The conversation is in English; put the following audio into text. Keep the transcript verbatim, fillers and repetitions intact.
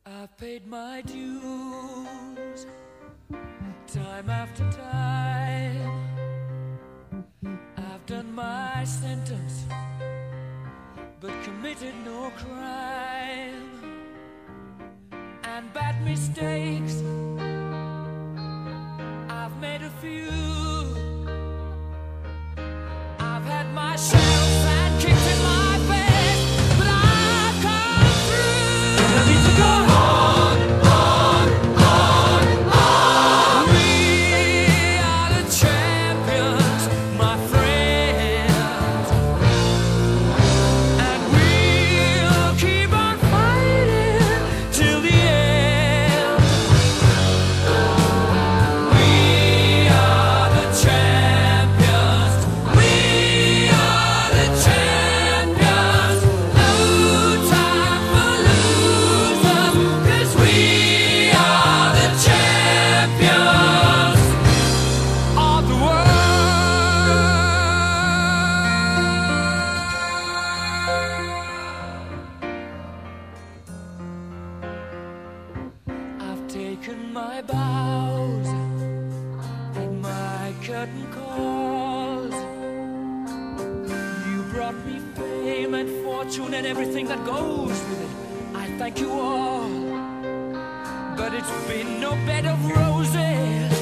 I've paid my dues time after time. I've done my sentence but committed no crime. And bad mistakes, I've made a few. I've had my shells and kicked in my face, but I've come through. I need to go on, on, on, on. We are the champions, my friends, and we'll keep on fighting till the end. We are the champions. We are the champions. No time for losers, 'cause we are the champions of the world. I've taken my bows and my curtain calls. You brought me fame and fortune and everything that goes with it. I thank you all, but it's been no bed of roses.